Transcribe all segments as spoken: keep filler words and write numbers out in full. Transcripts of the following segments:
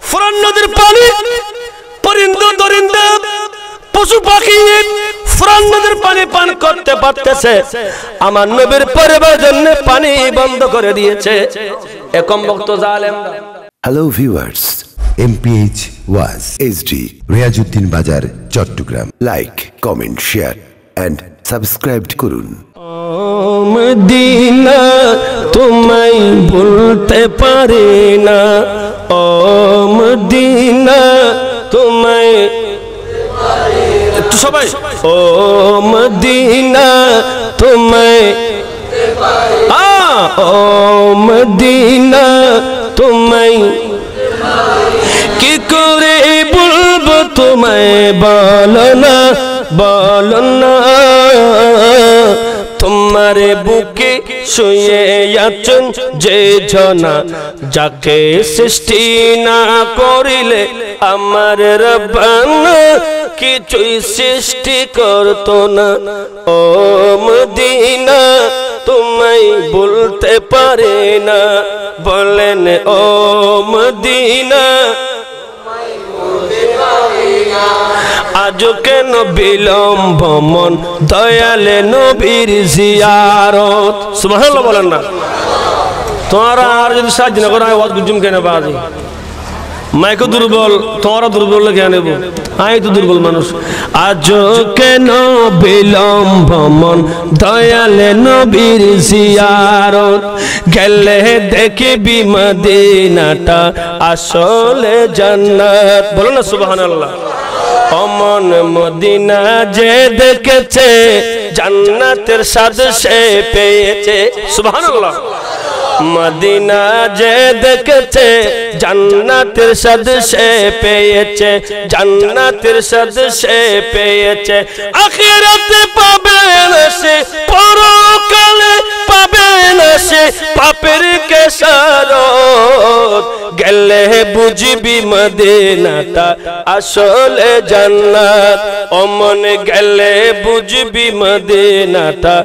ফুরান নদীর পানি পরিন্দা দরিন্দা পশু পাখি ফুরান নদীর পানি পান করতে পারতেছে, আমার নবীর পরিবারের জন্য পানি বন্ধ করে দিয়েছে একম ভক্ত জালেম। হ্যালো ভিউয়ার্স, এমপিএইচ ওয়াজ HD Riazuddin Bazar Chittagong. Like, comment, share and subscribe করুন। মদিনা তোমায় ভুলতে পারি না, ও মদিনা তোমায়, একটু সবাই, ও মদিনা তোমায়, ও মদিনা তোমায় কি করে বলবো তোমায়, বলো না বলো না। তোমার বুকে শুয়ে আছেন যে জনা, যাকে সৃষ্টি না করিলে আমার রব্বানা কিছুই সৃষ্টি করতো না। ও মদিনা তোমায় বলতে পারে না, বলেন ও মদিনা আজ কেন বিলম্ব মন, দয়ালে নবীর জিয়ারত। সুবহানাল্লাহ বলেন না। তোমরা আর যদি সাহায্য না করো আমি ওয়াজ বুঝুম কেন বাজি, মাইকো দুর্বল, তোমরা দুর্বল কেন নেব, আমি তো দুর্বল মানুষ। আজ কেন বিলম্ব মন, দয়ালে নবীর জিয়ারত গেলে দেখিবি মদিনাটা আসলে জান্নাত। বলো না সুবহানাল্লাহ। অমন মদিনা যে দেখেছে জান্নাতের স্বাদ সে পেয়েছে। সুবহানাল্লাহ। মদিনা যে দেখেছে জান্নাতের স্বাদ সে পেয়েছে, জান্নাতের স্বাদ সে পেয়েছে। আখিরাতে পাবে না সে, পরকালে পাবে না সে পাপের কেসারত গেলে বুঝবি মদিনাটা আসলে জান্নাত। অমন গেলে বুঝবি মদিনাটা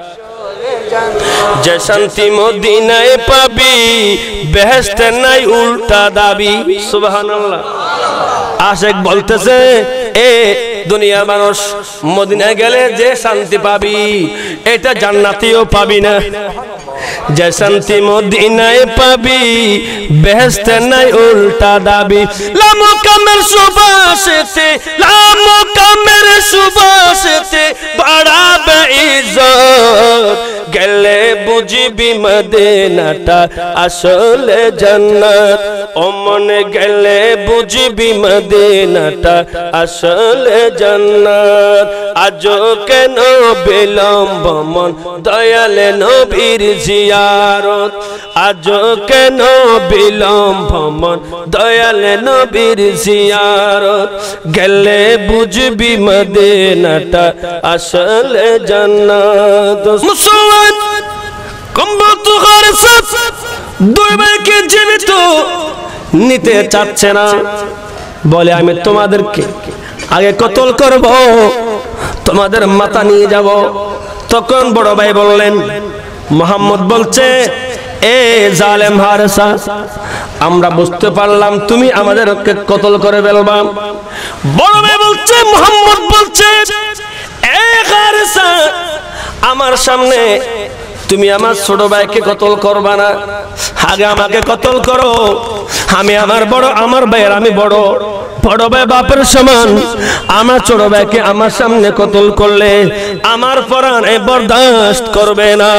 যে শান্তি মদিনায় পাবি, বেহেশতে নাই উল্টা দাবি। সুবহানাল্লাহ। আশেক বলতেছে এ দুনিয়ার মানুষ মদিনায় গেলে যে শান্তি পাবি এটা জান্নাতেও পাবি না। যে শান্তি মদিনায় পাবি বেহেশতে নাই উল্টা দাবি। লামো কামের সুবাসেতে, লামো কামের সুবাসেতে বাড়াবে ইজ্জত গেলে বুঝবি মদিনাটা আসলে জান্নাত। অমন গেলে বুঝবি মদিনাটা আসলে জান্নাত। আজ কেন বিলম্ব মন, দয়ালে নবীর জিয়ারত। আজ কেন বিলম্ব মন, দয়ালে নবীর জিয়ারত গেলে বুঝবি মদিনাটা আসলে জান্নাত। মুসলমান কম্বত খরসাত দুই ভাইকে জীবিত নিতে চাচ্ছে না, বলে আমি তোমাদেরকে আগে কতল করব, তোমাদের মাথা নিয়ে যাব। তখন বড় ভাই বললেন, মুহাম্মদ বলছে এ জালেম হারেসা, আমরা বুঝতে পারলাম তুমি আমাদেরকে কতল করে ফেলবা। বড় ভাই বলছে, মুহাম্মদ বলছে এ হারেসা, আমার সামনে তুমি আমার ছোট ভাইকে কতল করবা না, আগে আমাকে কতল করো। আমি আমার বড়, আমার ভাইয়ের আমি বড়, বড় ভাই বাপের সমান। আমার ছোট ভাইকে আমার সামনে কতল করলে আমার পরাণ বরদাস্ত করবে না।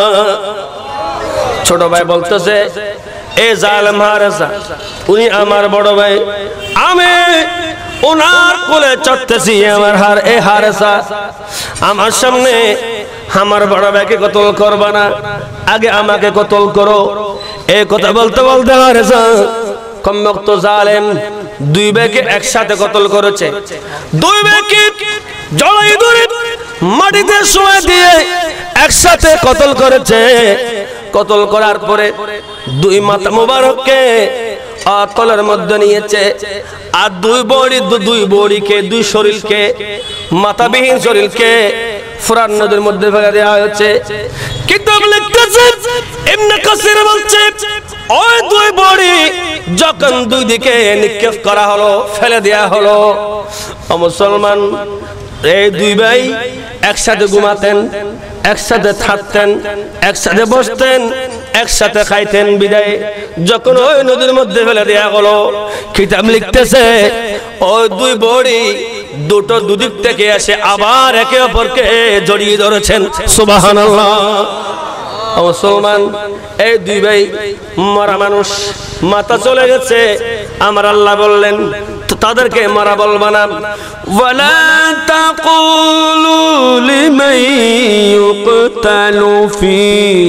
ছোট ভাই বলতেছে এ জালেম হারেসা, উনি আমার বড় ভাই, আমি ওনার কোলে চড়তেছি। আমার হার এ হারেসা, আমার সামনে আমার বড় ভাইকে কতল করবা না, আগে আমাকে কতল করো। এই কথা বলতে বলতে হারেসা কমবক্ত জালেম দুই ভাইকে একসাথে কতল করেছে। দুই ভাইকে জড়াই ধরে মাটিতে শুয়ে দিয়ে একসাথে কতল করেছে। কতল করার পরে দুই মাথা মোবারককে আতলের মধ্যে নিয়েছে, আর দুই বড়ি দুই বড়িকে দুই শরীরকে মাথাবিহীন শরীরকে ফুরান নদীর মধ্যে ফেলে দেওয়া হয়েছে। কিতাব লিখতে কাসির ইবনে কাসির বলছে ওই দুই বড়ি যখন দুই দিকে নিক্ষেপ করা হলো, ফেলে দেয়া হলো, মুসলমান এই দুই ভাই একসাথে ঘুমাতেন, একসাথে থাকতেন, একসাথে বসতেন, একসাথে খাইতেন। বিদায় যখন ওই নদীর মধ্যে ফেলে দেয়া হলো, কিতাব লিখতেছে ওই দুই বড়ি দুটো দুদিক থেকে এসে আবার একে অপরকে জড়িয়ে ধরেছেন। সুবহানাল্লাহ। মুসলমান এই দুই ভাই মরা মানুষ, মাথা চলে গেছে। আমার আল্লাহ বললেন তাদেরকে মারা বলবা না, ওয়ালা তাকুলু লিমান ইউকতালু ফি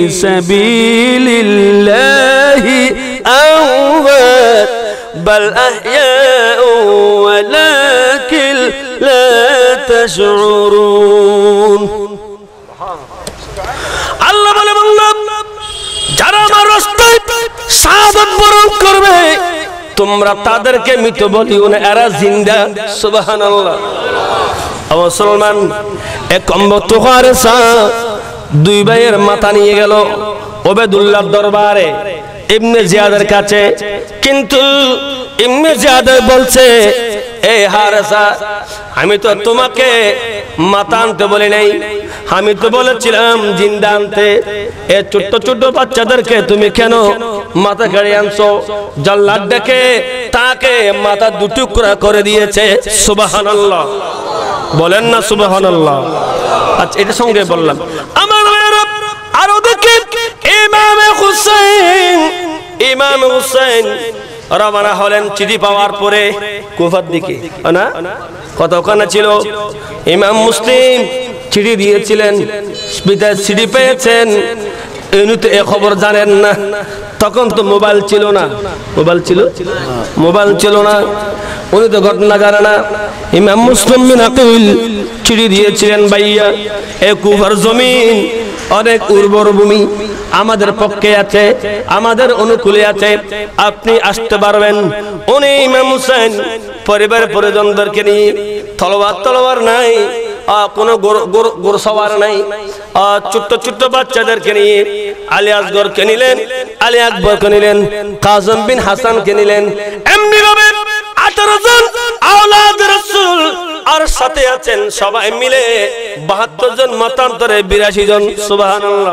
সাবিলিল্লাহি আমওয়াত বাল আহইয়াউ ওয়ালাকিন লা তাশউরুন। আল্লাহ বলে বললাম যারা আমার রাস্তায় শাহাদাত বরণ করবে তোমরা তাদেরকে মৃত বলিও না, এরা জিন্দা। সুবহানাল্লাহ। মুসলমান এক কম্বত হারেসা দুই ভাইয়ের মাথা নিয়ে গেল ওবেদুল্লাহর দরবারে ইবনে জিয়াদের কাছে। কিন্তু ইবনে জিয়াদ বলছে এই হারেসা আমি তো তোমাকে মাথা আনতে বলি নাই, আমি তো বলেছিলাম জিন্দা আনতে। এই ছোট্ট ছোট্ট বাচ্চাদেরকে তুমি কেন মাথা কেড়ে আনছো? জাল্লাদ ডেকে তাকে মাথা দুটুকরা করে দিয়েছে। সুবহানাল্লাহ বলেন না সুবহানাল্লাহ। আচ্ছা এটা সঙ্গে বললাম। আমার আর ওদিকে ইমাম হুসাইন ইমাম হুসাইন রওনা হলেন চিঠি পাওয়ার পরে কুফার দিকে। না কতখানা ছিল? ইমাম মুসলিম চিঠি দিয়েছিলেন, বিদায় চিঠি পেয়েছেন, উনি তো এ খবর জানেন না। তখন তো মোবাইল ছিল না, মোবাইল ছিল মোবাইল ছিল না, উনি তো ঘটনা জানে না। ইমাম মুসলিম বিন আকিল চিঠি দিয়েছিলেন, ভাইয়া এ কুফার জমিন অনেক উর্বর ভূমি, আমাদের পক্ষে আছে, আমাদের অনুকূলে আছে, আপনি আসতে পারবেন। উনি ইমাম হুসাইন পরিবার পরিজনদেরকে নিয়ে, তলোয়ার তলোয়ার নাই, কোনো গরু সওয়ার নাই, ছোট্ট ছোট্ট বাচ্চাদেরকে নিয়ে আলী আসগরকে নিলেন, আলী আকবরকে নিলেন, কাসিম বিন হাসানকে নিলেন। এমনি ভাবে আঠারো জন আওলাদ রাসূল আর সাথে আছেন সবাই মিলে বাহাত্তর জন, মতান্তরে বিরাশি জন। সুবহানাল্লাহ।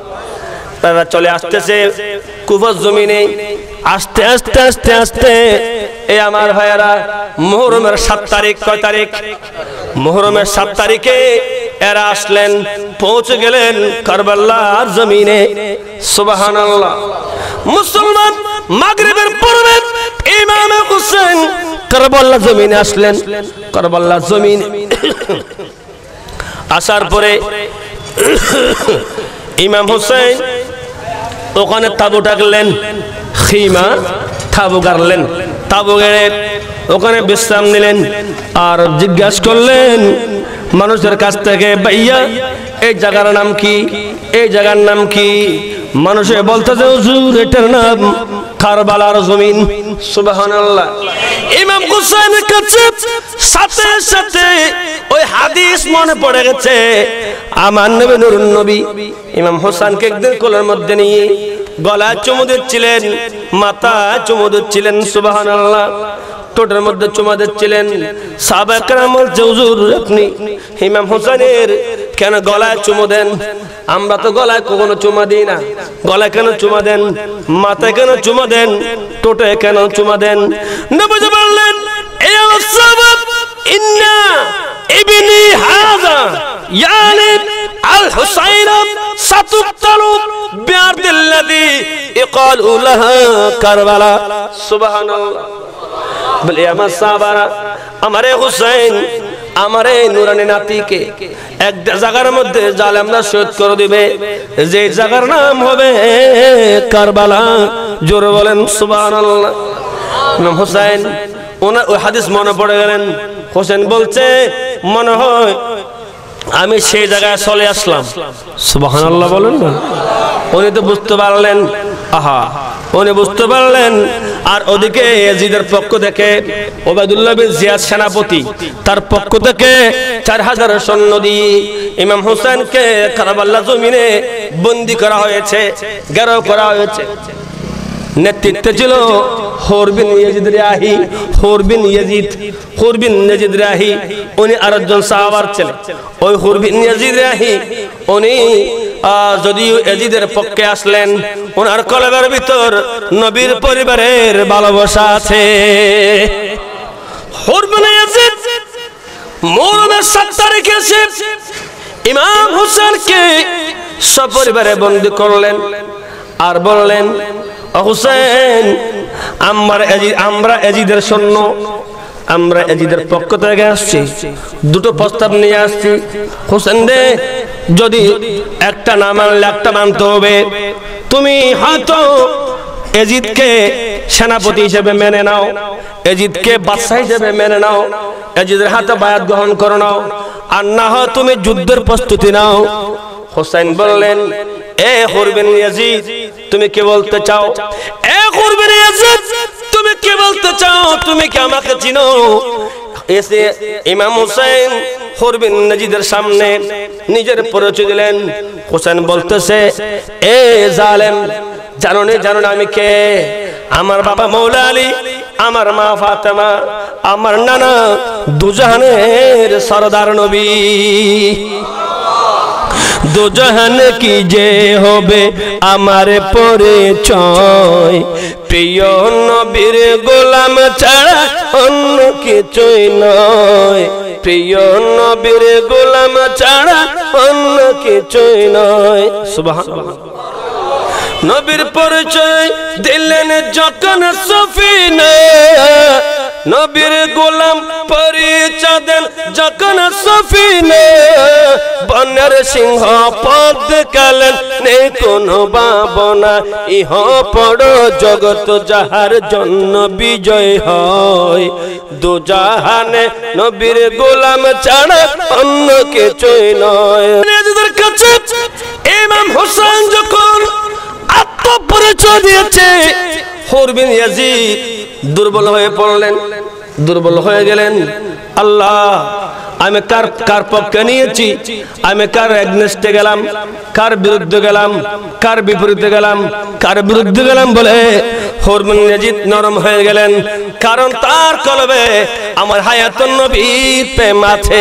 তারা চলে আসতেছে কুফার জমিনে। আস্তে আস্তে আস্তে আস্তে এই আমার ভাইয়েরা মুহররমের সাত তারিখ, কয় তারিখ? মুহররমের সাত তারিখে এরা আসলেন, পৌঁছে গেলেন কারবালার জমিনে। সুবহানাল্লাহ। মুসলমান মাগরিবের পূর্বে ইমাম হুসাইন কারবালার জমিনে আসলেন। কারবালার জমিন আসার পরে ইমাম হুসাইন ওখানে তাবু টাকলেন, খিমা তাবু গাড়লেন, তাবু গেড়ে ওখানে বিশ্রাম নিলেন। আর জিজ্ঞাসা করলেন মানুষের কাছ থেকে, ভাইয়া এই জায়গার নাম কি? এই জায়গার নাম কি? মানুষে বলতেছে হুজুর এটার নাম কারবালার জমিন। সুবহানাল্লাহ। ইমাম হুসাইনের কাছে সাথে সাথে ওই হাদিস মনে পড়ে গেছে। আমার নবী নূরুন নবী ইমাম হুসাইনকে একদিন কোলের মধ্যে নিয়ে গলায় চুমু দিচ্ছিলেন, মাথায় চুমু দিচ্ছিলেন। সুবহানাল্লাহ। ঠোঁটের মধ্যে চুমা দিচ্ছিলেন। সাহাবায়ে কেরাম বলছে হুজুর আপনি ইমাম হুসাইনের কেন গলায় চুমু দেন? আমরা তো গলায় কখনো চুমা দিই না, গলায় কেন চুমা দেন? মাথায় কেন চুমা দেন? ঠোঁটে কেন চুমা দেন? নবী বললেন ইয়া সাহাবা ইন্না ইবনি হাযা ইয়ানি আল হুসাইন সাতুক্তালু বিআরদিল্লাযী ইকালু লাহা কারবালা। সুবহানাল্লাহ। বলে আমার সাহাবারা আমারে হুসাইন আমারে নুরানি নাতিকে এক জায়গার মধ্যে জালেমরা শহীদ করে দিবে, যে জায়গার নাম হবে কারবালা। জোরে বলেন সুবহানাল্লাহ। ইমাম হুসাইন ওনার ওই হাদিস মনে পড়ে গেলেন। হোসেন বলছে মনে হয় আমি সেই জায়গায় চলে আসলাম। সুবহানাল্লাহ বলেন না। উনি তো বুঝতে পারলেন আহা উনি বুঝতে পারলেন। আর ওদিকে ইয়াজিদের পক্ষ থেকে ওবায়দুল্লাহ বিন জিয়াদ সেনাপতি, তার পক্ষ থেকে চার হাজার সৈন্য দিয়ে ইমাম হোসেনকে কারবালা জমিনে বন্দী করা হয়েছে, ঘেরাও করা হয়েছে। নেতৃত্বে ছিল হুর বিন ইয়াজিদ রাহি। হুর বিন ইয়াজিদ হুর বিন ইয়াজিদ রাহি উনি আরেকজন সাহাবার ছেলে। ওই হুর বিন ইয়াজিদ রাহি উনি যদিও ইয়াজিদের পক্ষে আসলেন, ওনার কলবের ভিতর নবীর পরিবারের ভালোবাসা আছে। হুর বিন ইয়াজিদ মুহররমের সাত তারিখে এসে ইমাম হোসেনকে সপরিবারে বন্দী করলেন আর বললেন, হোসেন আমরা আমরা ইয়াজিদের সৈন্য, আমরা ইয়াজিদের পক্ষ থেকে আসছি, দুটো প্রস্তাব নিয়ে আসছি। হোসেন রে, যদি একটা না মানলে একটা মানতে হবে। তুমি হয়তো ইয়াজিদকে সেনাপতি হিসেবে মেনে নাও, ইয়াজিদকে বাদশা হিসেবে মেনে নাও, ইয়াজিদের হাতে বায়াত গ্রহণ করে নাও, আর না হয় তুমি যুদ্ধের প্রস্তুতি নাও। হোসেন বললেন, এ হুর বিন ইয়াজিদ, তুমি কি বলতে চাও? এ হুর বিন ইয়াজিদ, তুমি কি বলতে চাও? তুমি কি আমাকে চিনো? এসে ইমাম হোসেন হুর বিন ইয়াজিদের সামনে নিজের পরিচয় দিলেন। হোসেন বলতেছে, এ জালেম, জানো না জানো না আমি কে? আমার বাবা মৌলা আলী, আমার মা ফাতেমা, আমার নানা দুজাহানের সরদার নবী। দুজাহান কি যে হবে আমার পরিচয়, প্রিয় নবীর গোলাম ছাড়া অন্য কিছুই নয়, প্রিয় নবীর গোলাম ছাড়া অন্য কিছুই নয়। সুবহানাল্লাহ। নবীর পরিচয় দিলেন যখন সফিনা, নবীর গোলাম পরিচয় দেন যখন সফিনা, বনের সিংহ পদ দেখালেন নেই কোনো ভাবনা, ইহ পড়ো জগৎ যাহার জন্য বিজয় হয়, দুজাহানে নবীর গোলাম ছাড়া অন্য কিছুই নয়। নিজেদের কাছে ইমাম হোসেন যখন আত্মপরিচয় দিয়েছে, হুর বিন ইয়াজিদ দুর্বল হয়ে পড়লেন, দুর্বল হয়ে গেলেন। আল্লাহ, আমি কার কার পক্ষে নিয়েছি, আমি কার এগনেস্টে গেলাম, কার বিরুদ্ধে গেলাম, কার বিপরীতে গেলাম, কার বিরুদ্ধে গেলাম বলে হুর বিন ইয়াজিদ নরম হয়ে গেলেন। কারণ তার কলবে আমার হায়াতুন নবীর প্রেম আছে।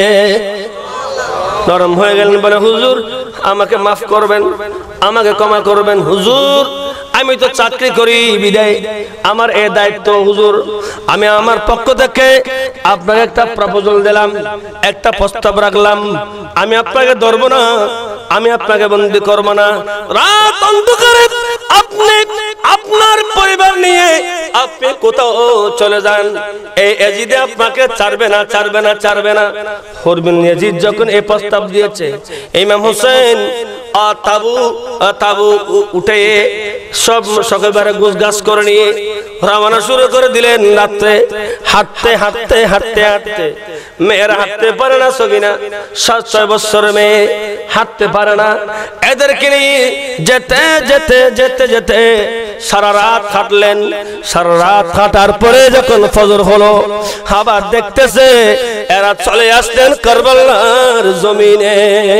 নরম হয়ে গেলেন বলে, হুজুর আমাকে মাফ করবেন, আমাকে ক্ষমা করবেন হুজুর, আমি তো চাকরি করি বিদায় আমার এই দায়িত্ব হুজুর, আমি আমার পক্ষ থেকে আপনাকে একটা প্রপোজাল দিলাম, একটা প্রস্তাব রাখলাম, আমি আপনাকে ধরবো না, আমি আপনাকে বন্দী করব না, রাত অন্ধকারে আপনি আপনার পরিবার নিয়ে আপনি কোথাও চলে যান, এই ইয়াজিদ আপনাকে ছাড়বে না, ছাড়বে না, ছাড়বে না। হুর বিন ইয়াজিদ যখন এই প্রস্তাব দিয়েছে, ইমাম হোসেন তাবু তাবু উঠে সব সকালবেলা গোছগাছ করে নিয়ে রওনা শুরু করে দিলেন। রাত্রে হাঁটতে হাঁটতে হাঁটতে হাঁটতে, মেয়েরা হাঁটতে পারে না, সবিনা সাত ছয় বছর মেয়ে হাঁটতে পারে না, এদেরকে নিয়ে যেতে যেতে যেতে যেতে সারা রাত হাঁটলেন। সারা রাত হাঁটার পরে যখন ফজর হলো, আবার দেখতেছে এরা চলে আসলেন কারবালার জমিনে।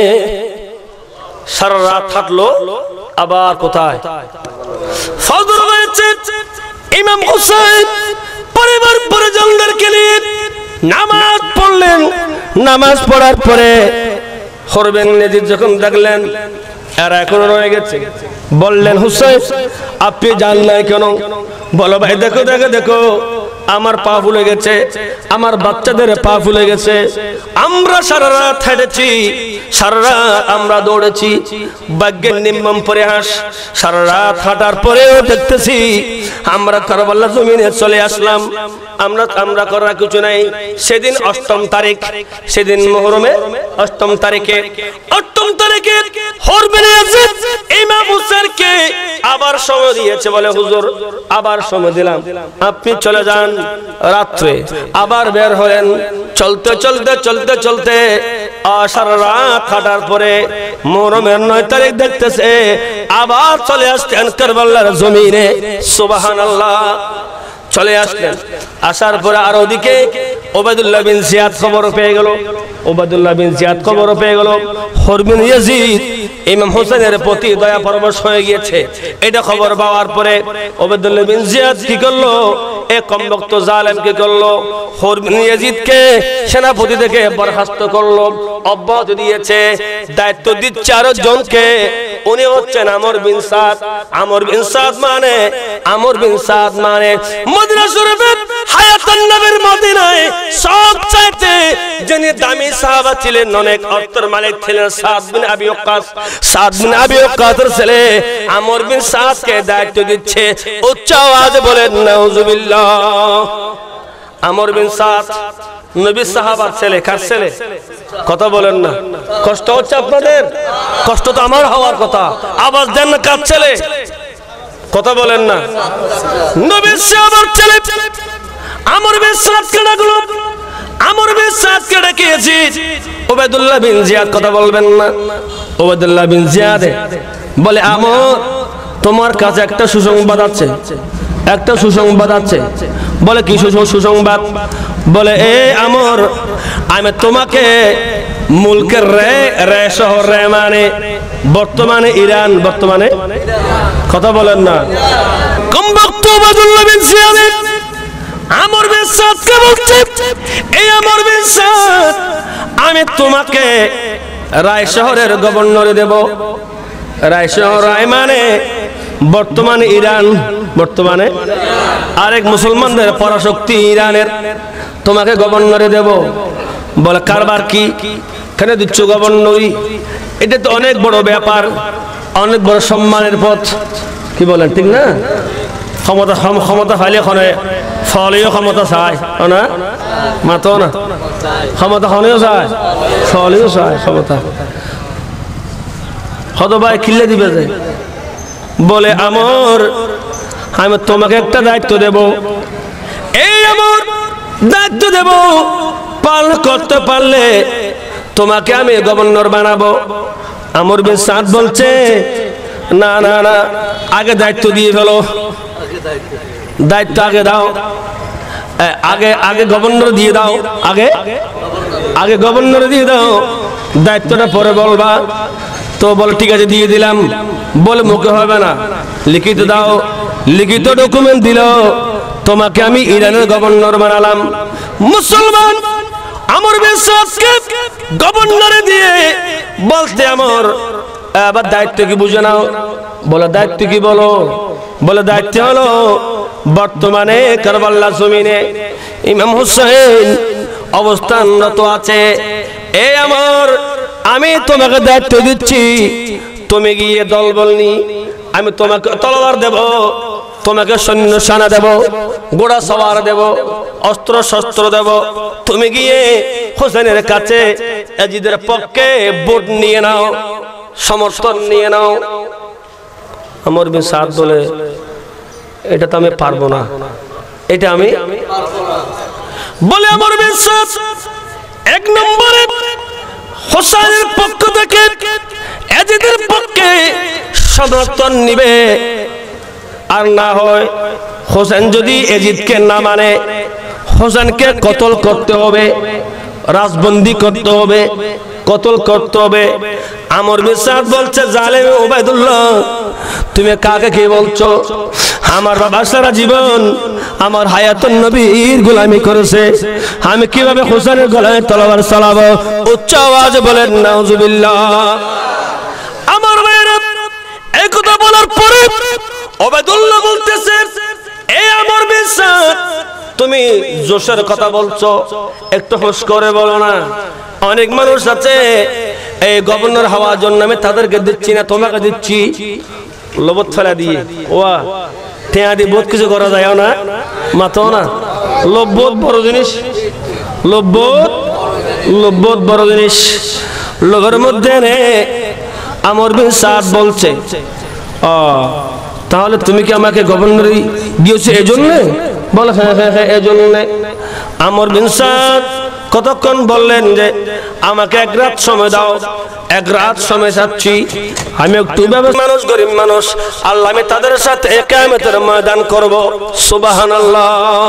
সারা রাত হাঁটলো, আবার কোথায় ফজর হয়েছে। ইমাম হোসেন পরিবার পরিজনদেরকে নিয়ে নামাজ পড়লেন। নামাজ পড়ার পরে হুর বিন ইয়াজিদ যখন দেখলেন এরা এখনো রয়ে গেছে, বললেন, হোসেন আপনি যান নাই কেন? বলো ভাই, দেখো দেখো দেখো আমার পা ফুলে গেছে, আমার বাচ্চাদের পা ফুলে গেছে, আমরা সারা রাত হেঁটেছি, সারা রাত আমরা দৌড়েছি, ভাগ্যের নিম্নম পরিহাস, সারা রাত হাঁটার পরেও দেখতেছি আমরা কারবালার জমিনে চলে আসলাম, আমরা আমরা করার কিছু নাই। সেদিন অষ্টম তারিখ, সেদিন মুহররমে অষ্টম তারিখে অষ্টম তারিখে হরবেন ইয়াজিদ ইমাম হুসাইনকে আবার সময় দিয়েছে, বলে হুজুর আবার সময় দিলাম, আপনি চলে যান। রাত্রে আবার বের হলেন, চলতে চলতে চলতে চলতে সারা রাত হাঁটার পরে মুহররমের নয় তারিখ দেখতেছে আবার চলে আসতেন কারবালার জমিনে। সুবহানাল্লাহ, চলে আসলেন। আসার পরে আর ওদিকে ওবায়দুল্লাহ বিন জিয়াদ খবর পেয়ে গেল, ওবায়দুল্লাহ বিন জিয়াদ খবর পেয়ে গেল হরবিন ইয়াজিদ ইমাম হোসেনের প্রতি দয়া পরবশ হয়ে গিয়েছে। এটা খবর পাওয়ার পরে ওবায়দুল্লাহ বিন জিয়াদ কি করলো, এ কমবক্ত জালেম কি করলো, হরবিন ইয়াজিদকে সেনাপতি থেকে বরখাস্ত করলো, অব্যাহতি দিয়েছে, দায়িত্ব দিচ্ছে আরো জনকে। উনি হচ্ছেন আমর বিন সাদ। আমর বিন সাদ মানে আমর বিন সাদ মানে মদিনা শরীফের হায়াতুন নবীর মদিনায় সবচাইতে যিনি দামি সাহাবা ছিলেন, অনেক অর্থের মালিক ছিলেন, সাদ বিন আবি ওয়াক্কাস। সাদ বিন আবি ওয়াক্কাসের ছেলে আমর বিন সাদকে দায়িত্ব দিচ্ছে। উচ্চ আওয়াজে বলেন নাউজুবিল্লাহ। আমর বিন সাদ নবী সাহাবার ছেলে, কার ছেলে? কথা বলেন না, কষ্ট হচ্ছে আপনাদের? কষ্ট তো আমার হওয়ার কথা, আওয়াজ দেন না, কার ছেলে? কথা বলেন না। নবী সাহাবার ছেলে আমর বিন সাদকে ডাকলো, আমর বিন সাদকে ডেকেছি। ওবায়দুল্লাহ বিন জিয়াদ কথা বলবেন না। ওবায়দুল্লাহ বিন জিয়াদ বলে আমর তোমার কাছে একটা সুসংবাদ আছে, একটা সুসংবাদ আছে। বলে কি সুসংবাদ? বলে এ আমর আমি তোমাকে মুলকের রে রে শহর রে মানে বর্তমানে ইরান, বর্তমানে কথা বলেন না, কম বক্ত ওবায়দুল্লাহ বিন জিয়াদ আমর বিন সাদকে বলছে এই আমর বিন সাদ আমি তোমাকে রায় শহরের গভর্নরে দেব। রায় শহর রায় মানে বর্তমানে ইরান, বর্তমানে আরেক মুসলমানদের পরাশক্তি ইরানের, তোমাকে গভর্নরে দেব। বলে কারবার কি, কেন দিচ্ছ গভর্নরি? এটা তো অনেক বড় ব্যাপার, অনেক বড় সম্মানের পথ। কি বলেন, ঠিক না? ক্ষমতা ক্ষমতা ফাইলে খনে ফলেও ক্ষমতা চায় না, মাতো না, ক্ষমতা খনেও চায়, ফলেও চায় ক্ষমতা। হত ভাই খিল্লে দিবে যায়। বলে আমর আমি তোমাকে একটা দায়িত্ব দেব, এই আমর দায়িত্ব দেব, পালন করতে পারলে তোমাকে আমি গভর্নর বানাবো। আমর বিন সাদ বলছে না না না, আগে দায়িত্ব দিয়ে ফেলো, দায়িত্ব আগে দাও, আগে আগে গভর্নর দিয়ে দাও, আগে আগে গভর্নর দিয়ে দাও, দায়িত্বটা পরে বলবা। তো বল ঠিক আছে দিয়ে দিলাম। বলে মুখে হবে না, লিখিত দাও। লিখিত ডকুমেন্ট দিল, তোমাকে আমি ইরানের গভর্নর বানালাম। মুসলমান আমর বিন সাদকে গভর্নরে দিয়ে বলতে আমর আবার দায়িত্ব কি বুঝে নাও। বলে দায়িত্ব কি বলো? বলে দায়িত্ব হলো বর্তমানে কারবালা জমিনে ইমাম হুসাইন অবস্থানরত আছে। এই আমর আমি তোমাকে দায়িত্ব দিচ্ছি, তুমি গিয়ে দলবল নি, আমি তোমাকে তলোয়ার দেব, তোমাকে সৈন্য সেনা দেব, ঘোড়া সওয়ার দেব, অস্ত্র শস্ত্র দেব। তুমি গিয়ে হোসেনের কাছে ইয়াজিদের পক্ষে ভোট নিয়ে নাও, সমর্থন নিয়ে নাও। আমর বিন সাদ বলে এটা তো আমি পারবো না, এটা আমি বলে আমর বিন সাদ এক নম্বরে হোসেনের পক্ষ থেকে ইয়াজিদের পক্ষে সমর্থন নিবে। আর না হয় হোসেন যদি ইয়াজিদকে না মানে হোসেনকে কতল করতে হবে, রাজবন্দি করতে হবে, কতল করতে হবে। আমর বিন সাদ বলছে জালেম ওবায়দুল্লাহ তুমি কাকে কি বলছো? আমার বাবা সারা জীবন আমার হায়াতুন নবীর গোলামি করেছে, আমি কিভাবে হোসেনের গলায় তলোয়ার চালাবো? উচ্চ আওয়াজে বলেন নাউজুবিল্লাহ। আমার ভাইরা এই কথা বলার পরে ওবায়দুল্লাহ বলতেছে এই আমর বিন সাদ তুমি জোশের কথা বলছো, একটু হোশ করে বলো না। অনেক মানুষ আছে এই গভর্নর হওয়ার জন্য আমি তাদেরকে দিচ্ছি না, তোমাকে দিচ্ছি লোভত ফেলা দিয়ে। ওয়া ঠেয়া দিয়ে বহুত কিছু করা যায় না, মাতো না। লোভবোধ বড় জিনিস, লোভবোধ লোভবোধ বড় জিনিস। লোকের মধ্যে নে আমর বিন সাদ বলছে, ও তাহলে তুমি কি আমাকে গভর্নরি দিয়েছো এই জন্যে? বলে হ্যাঁ হ্যাঁ হ্যাঁ এই জন্যে। আমর বিন সাদ কতক্ষণ বললেন যে আমাকে এক রাত সময় দাও, এক রাত সময় চাচ্ছি, আমি একটু মানুষ গরিব মানুষ, আল্লাহ আমি তাদের সাথে কিয়ামতের ময়দান করব। সুবহানাল্লাহ।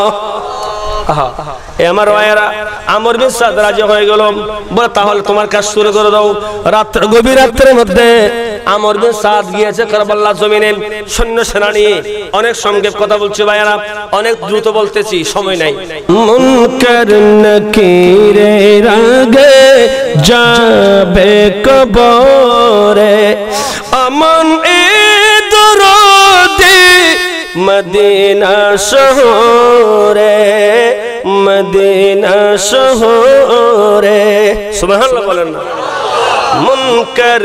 আমার ভাইয়েরা, আমর বিন সাদ রাজি হয়ে গেল, বলে তাহলে তোমার কাজ শুরু করে দাও। রাত্র গভীর রাত্রের মধ্যে আমর বিন সাদ গিয়েছে কারবালা জমিনে সৈন্য সেনা নিয়ে। অনেক সংক্ষেপ কথা বলছি ভাইয়েরা, অনেক দ্রুত বলতেছি, সময় নাই। মুনকার নাকিরের আগে যাবে কবরে, আমন এ দরদে মদিনা শহরে, মদিনা শহরে। সুবহানাল্লাহ বলেন না। মুনকার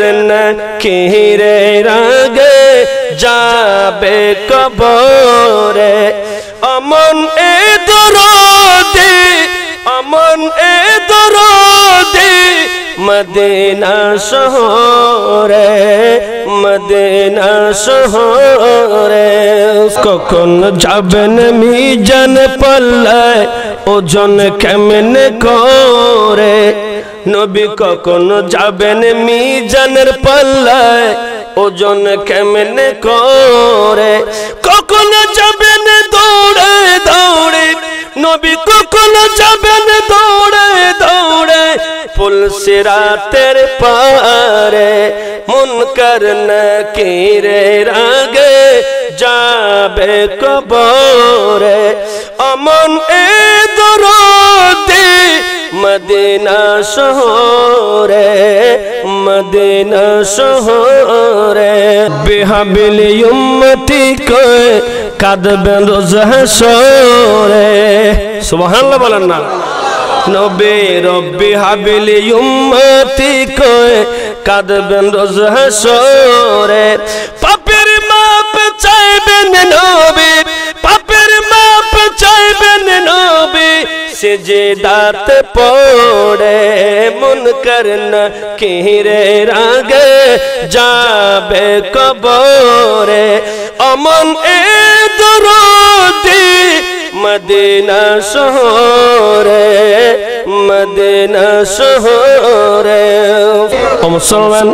নাকিরের আগে যাবে কবরে, আমন এ দরদে, আমন এ দরদে মদিনা শহরে, মদিনা শহরে। কখন যাবেন মিজান পাল্লায়, ওজন কেমনে করে, নবী কখন যাবেন মিজানের পাল্লায়, ওজন কেমনে করে। কখন যাবেন দৌড়ে দৌড়ে, নবী কখন যাবেন দৌড়ে দৌড়ে, পুলসিরাতের পারে। মুনকার নাকিরের আগে যাবে কবরে, আমন এ দরদে মদিনা শহরে, মদিনা শহরে। বিহাবিল উম্মতি কয় কাঁদবেন রোজ হাসরে। সুবহানাল্লাহ বলেন না। নবী রব্বি হাবিলি উম্মতি কয় কাঁদবেন রোজ হাসরে। পাপের মাপ চাইবেন নবী, পাপের মাপ চাইবেন নবী, সিজদাতে পড়ে। মুনকার নাকিরের আগে যাবে কবরে, আমন এ দরদে মদিনা শহরে, মদিনা শহরে। ও মুসলমান,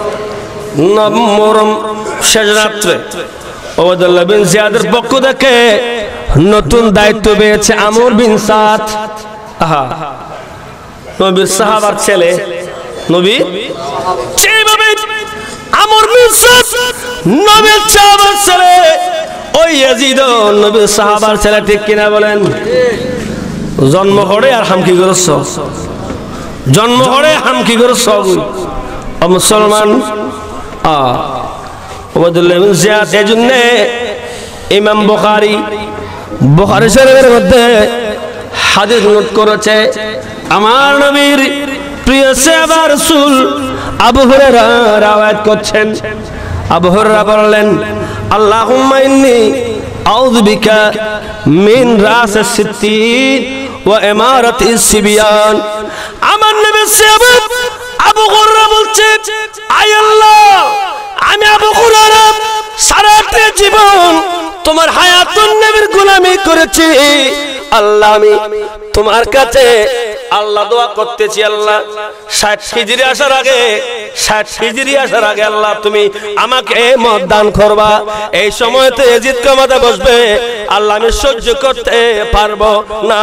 নবমরম শেষ রাত্রে ওবায়দুল্লাহ বিন জিয়াদের পক্ষ থেকে নতুন দায়িত্ব পেয়েছে আমর বিন সাদ। আহা, নবীর সাহাবার ছেলে, নবী যেভাবে আমর বিন সাদ নবীর সাহাবার ছেলে, ওই ইয়াজিদ নবীর সাহাবার ছেলে, ঠিক কিনা বলেন? জন্ম হরে আর হামকি করছ, জন্ম হরে হামকি করছ। ও মুসলমান, আহ ওবায়দুল্লাহ বিন জিয়াদ, এজন্য ইমাম বুখারী বুখারী শরীফের মধ্যে হাদিস নোট করেছে। আমার নবীর প্রিয় সাহাবা রাসূল আবু হুরায়রা রওয়ায়াত করছেন। আবু হুরায়রা বললেন, আল্লাহুম্মা ইন্নী আউযু বিকা মিন রাসিস সিত্তিন ওয়া ইমারাতিস সিবিয়ান। আমার নবীর সাহাবা আবু হুরায়রা বলছে, আয় আল্লাহ, আমি আবু হুরায়রা সারাটা জীবন তোমার হায়াতুন নবীর গোলামি করেছি। আল্লাহ, আমি তোমার কাছে আল্লাহ দোয়া করতেছি, আল্লাহ ষাট হিজরি আসার আগে, ষাট হিজরি আসার আগে আল্লাহ তুমি আমাকে মত দান করবা। এই সময়তে ইয়াজিদ ক্ষমতা বসবে, আল্লাহ আমি সহ্য করতে পারবো না।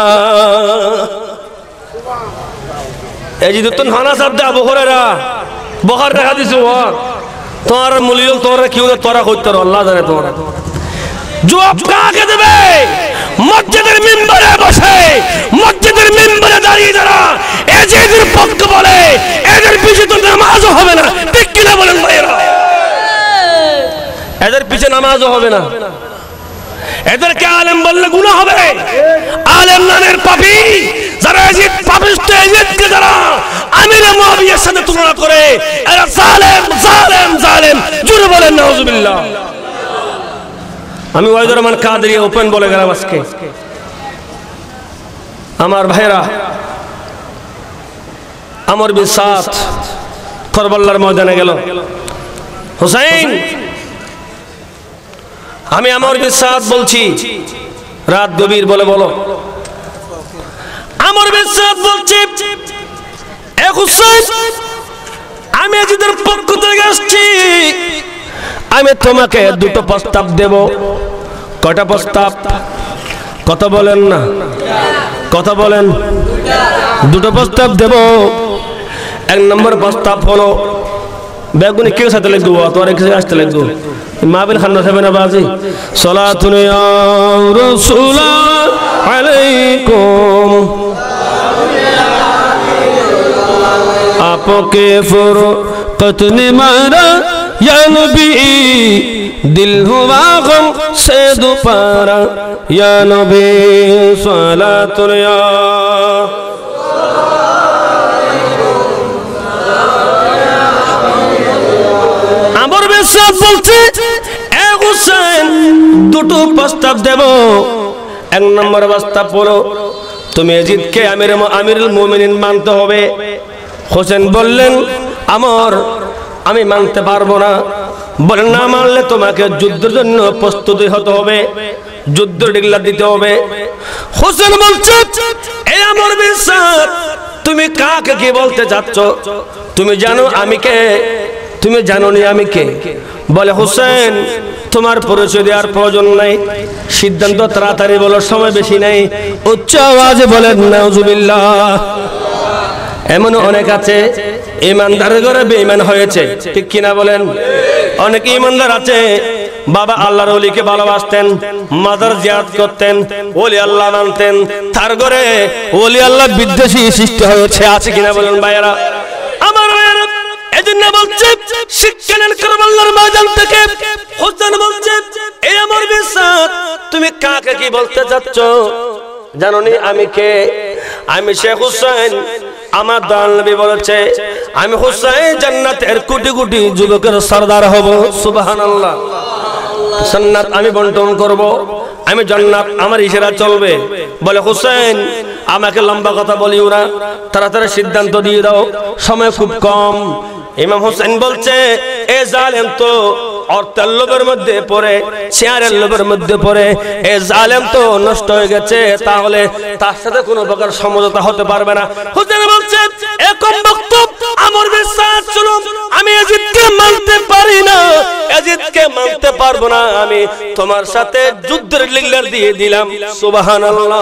ইয়াজিদ তো হানা সাদ্দা আবু হুরায়রা বুখারী হাদিস ওয়া তোর মুলিল তোর কি হলো, তোরা কইতে আল্লাহ জানে। তোরা জবাব কাকে দেবে? মসজিদের মিম্বরে বসে, মসজিদের মিম্বরে দাঁড়িয়ে যারা ইয়াজিদের পক্ষ বলে, এদের পিছে তো নামাজও হবে না, ঠিক কিনা বলেন ভাইরা? এদের পিছে নামাজও হবে না, এদেরকে আলেম বললে গুনাহ হবে। আলেম নামের পাপী যারা ইয়াজিদ পাপিষ্ঠ, ইয়াজিদকে যারা আমির মুআবিয়ার সাথে তুলনা করে, এরা জালেম জালেম জালেম। জোরে বলেন নাউজুবিল্লাহ। আমি ওয়াহিদুর রহমান কাদেরী ওপেন বলে গেলাম আজকে। আমার ভাইরা, আমর বিন সাদ কারবালার ময়দানে গেল। হুসাইন, আমি আমর বিন সাদ বলছি, রাত গভীর বলে বলো। আমর বিন সাদ বলছি, এ হুসাইন, আমি ইয়াজিদের পক্ষ থেকে আসছি, আমি তোমাকে দুটো প্রস্তাব দেব। কয়টা প্রস্তাব? কথা বলেন না, কথা বলেন। দুটো প্রস্তাব দেব। এক নম্বর প্রস্তাব হলো, বেগুনি কেউ সাথে লিখবো, তোমার কিছু আসতে লিখবো। মাহবিল খান সাহেব না বাজি সালাতুন ইয়া রাসূলুল্লাহ আলাইকুম आपके फुरकत ने मारा या नबी, दिल हुआ गम से दोबारा या नबी सलातुल या। আমর বিন সাদ বলছে, এ হুসাইন, দুটো প্রস্তাব দেব। এক নম্বর প্রস্তাব হলো, তুমি ইয়াজিদকে আমির আমিরুল মুমিনিন মানতে হবে। হোসেন বললেন, আমর, আমি মানতে পারবো না। বলেন, না মানলে তোমাকে যুদ্ধের জন্য প্রস্তুতি হতে হবে, যুদ্ধ ডিক্লার দিতে হবে। হোসেন বলছে, এই আমর বিন সাদ, তুমি কাকে কি বলতে চাচ্ছ? তুমি জানো আমি কে? তুমি জানো নি আমি কে? বলে, হোসেন, তোমার পরিচয় দেওয়ার প্রয়োজন নাই, সিদ্ধান্ত তাড়াতাড়ি বলো, সময় বেশি নাই। উচ্চ আওয়াজে বলেন নাউজুবিল্লাহ। এমন অনেক আছে ইমানদারের ঘরে বেঈমান হয়েছে, ঠিক কিনা বলেন? অনেক ইমানদার আছে, বাবা আল্লাহর ওলিকে ভালোবাসতেন, মাজার জিয়ারত করতেন, ওলি আল্লাহ মানতেন, তার ঘরে ওলি আল্লাহ বিদ্বেষী সৃষ্টি হয়েছে, আছে কিনা বলেন ভাইয়েরা? আমার ভাইয়েরা, এজন্য বলছে, শিক্ষা নেন কারবালার ময়দান থেকে। হোসেন বলছে, এই আমর বিন সাদ, তুমি কাকে কি বলতে চাচ্ছ? জানোনি আমি কে? আমি শেখ হুসাইন। আমার দয়াল নবী বলেছে, আমি হুসাইন জান্নাতের কোটি কোটি যুবকের সরদার হব। সুবহানাল্লাহ। জান্নাত আমি বন্টন করব, আমি জান্নাত আমার ইশারা চলবে। বলে, হুসাইন, আমাকে লম্বা কথা বলিও না, তাড়াতাড়ি সিদ্ধান্ত দিয়ে দাও, সময় খুব কম। ইমাম হুসাইন বলছে, এ জালেম তো অর্থের লোভের মধ্যে পড়ে, চেয়ারের লোভের মধ্যে পড়ে, এ জালেম তো নষ্ট হয়ে গেছে, তাহলে তার সাথে কোনো প্রকার সমঝোতা হতে পারবে না। হুসাইন বলছে, এরকম বক্তব্য আমর বিন সাদ, শুনো, আমি ইয়াজিদকে মানতে পারি না, ইয়াজিদকে মানতে পারবো না, আমি তোমার সাথে যুদ্ধের ডিক্লার দিয়ে দিলাম। সুবহানাল্লাহ।